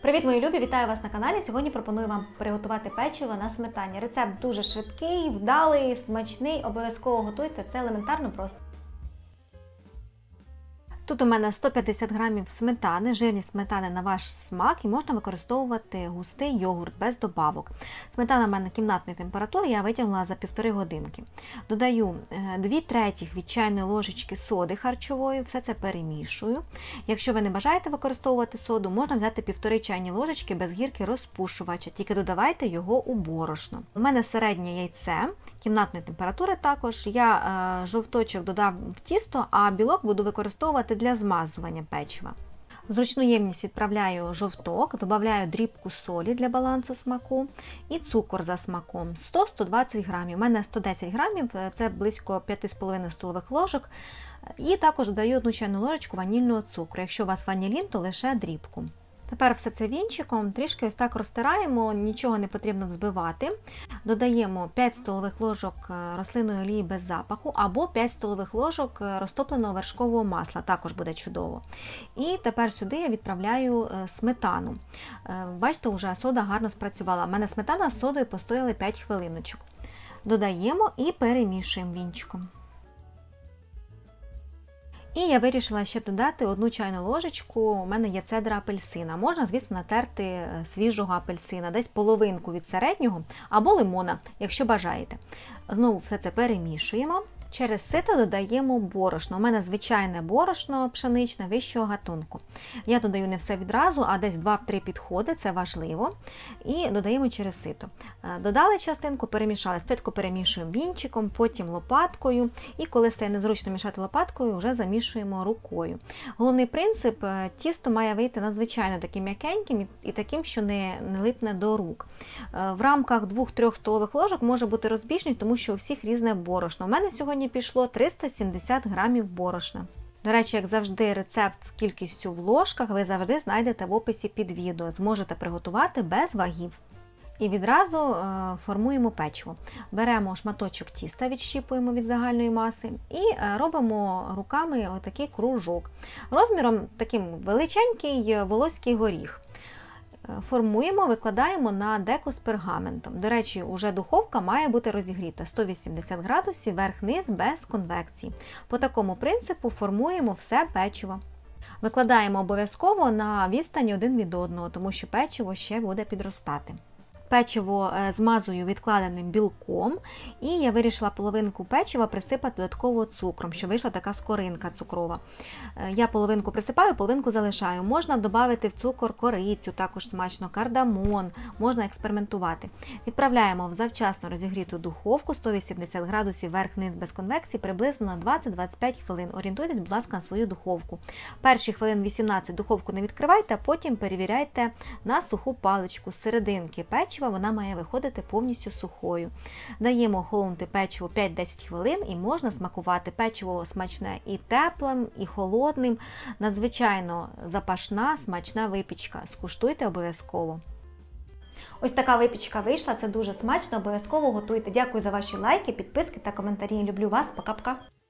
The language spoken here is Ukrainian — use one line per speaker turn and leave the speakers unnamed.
Привіт, мої любі! Вітаю вас на каналі. Сьогодні пропоную вам приготувати печиво на сметані. Рецепт дуже швидкий, вдалий, смачний. Обов'язково готуйте, це елементарно просто. Тут у мене 150 грамів сметани, жирність сметани на ваш смак, і можна використовувати густий йогурт без добавок. Сметана в мене кімнатної температури, я витягнула за 1,5 годинки. Додаю 2/3 від чайної ложечки соди харчової, все це перемішую. Якщо ви не бажаєте використовувати соду, можна взяти 1,5 чайні ложечки без гірки розпушувача, тільки додавайте його у борошно. У мене середнє яйце, кімнатної температури також. Я жовточок додав в тісто, а білок буду використовувати для змазування печива. В зручну ємність відправляю жовток, додаю дрібку солі для балансу смаку і цукор за смаком 100-120 грамів. У мене 110 грамів, це близько 5,5 столових ложок. І також додаю 1 чайну ложечку ванільного цукру. Якщо у вас ванілін, то лише дрібку. Тепер все це вінчиком, трішки ось так розтираємо, нічого не потрібно взбивати. Додаємо 5 столових ложок рослинної олії без запаху або 5 столових ложок розтопленого вершкового масла, також буде чудово. І тепер сюди я відправляю сметану. Бачите, вже сода гарно спрацювала. У мене сметана з содою постояли 5 хвилиночок. Додаємо і перемішуємо вінчиком. І я вирішила ще додати 1 чайну ложечку, у мене є цедра апельсина. Можна, звісно, натерти свіжого апельсина, десь половинку від середнього, або лимона, якщо бажаєте. Знову все це перемішуємо. Через сито додаємо борошно. У мене звичайне борошно пшеничне вищого гатунку. Я додаю не все відразу, а десь 2-3 підходи, це важливо. І додаємо через сито. Додали частинку, перемішали. Спочатку перемішуємо вінчиком, потім лопаткою. І коли стає незручно мішати лопаткою, вже замішуємо рукою. Головний принцип – тісто має вийти надзвичайно таким м'якеньким і таким, що не липне до рук. В рамках 2-3 столових ложок може бути розбіжність, тому що у всіх різне борошно. У мене сьогодні пішло 370 грамів борошна. До речі, як завжди, рецепт з кількістю в ложках ви завжди знайдете в описі під відео. Зможете приготувати без вагів. І відразу формуємо печиво. Беремо шматочок тіста, відщіпуємо від загальної маси і робимо руками отакий кружок. Розміром таким величенький волоський горіх. Формуємо, викладаємо на деко з пергаментом. До речі, уже духовка має бути розігріта 180 градусів, верх-низ без конвекції. По такому принципу формуємо все печиво. Викладаємо обов'язково на відстані один від одного, тому що печиво ще буде підростати. Печиво змазую відкладеним білком, і я вирішила половинку печива присипати додатково цукром, щоб вийшла така скоринка цукрова. Я половинку присипаю, половинку залишаю. Можна додати в цукор корицю, також смачно, кардамон, можна експериментувати. Відправляємо в завчасно розігріту духовку 180 градусів верх-низ без конвекції приблизно на 20-25 хвилин. Орієнтуйтесь, будь ласка, на свою духовку. Перші хвилин 18 духовку не відкривайте, а потім перевіряйте на суху паличку з серединки печива. Вона має виходити повністю сухою. Даємо охолонути печиво 5-10 хвилин і можна смакувати. Печиво смачне і теплим, і холодним. Надзвичайно запашна, смачна випічка. Скуштуйте обов'язково. Ось така випічка вийшла, це дуже смачно, обов'язково готуйте. Дякую за ваші лайки, підписки та коментарі. Люблю вас, пока-пока!